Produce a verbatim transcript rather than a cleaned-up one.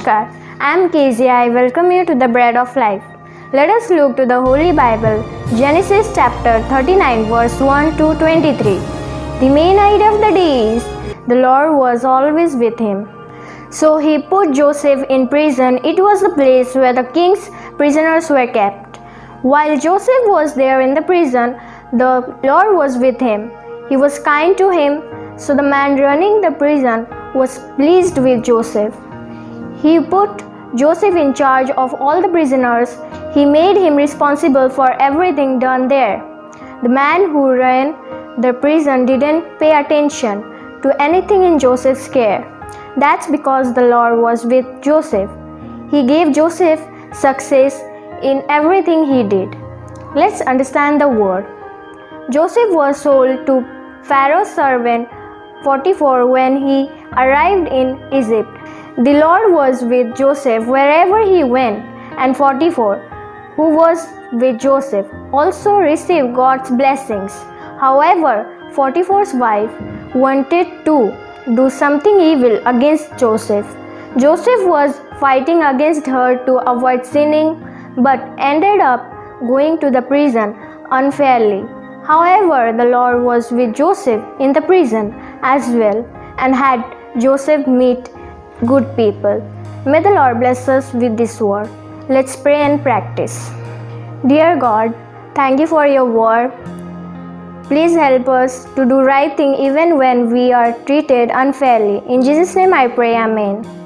Namaskar, I am K Z. I welcome you to the Bread of Life. Let us look to the Holy Bible, Genesis chapter thirty-nine, verse one to twenty-three. The main idea of the day is the Lord was always with him. So he put Joseph in prison. It was the place where the king's prisoners were kept. While Joseph was there in the prison, the Lord was with him. He was kind to him, so the man running the prison was pleased with Joseph. He put Joseph in charge of all the prisoners. He made him responsible for everything done there. The man who ran the prison didn't pay attention to anything in Joseph's care. That's because the Lord was with Joseph. He gave Joseph success in everything he did. Let's understand the word. Joseph was sold to Pharaoh's servant Potiphar when he arrived in Egypt. The Lord was with Joseph wherever he went, and Potiphar, who was with Joseph, also received God's blessings. However, Potiphar's wife wanted to do something evil against Joseph. Joseph was fighting against her to avoid sinning, but ended up going to the prison unfairly. However, the Lord was with Joseph in the prison as well and had Joseph meet good people. May the Lord bless us with this word. Let's pray and practice. Dear God, thank you for your word. Please help us to do right thing even when we are treated unfairly. In Jesus' name I pray, Amen.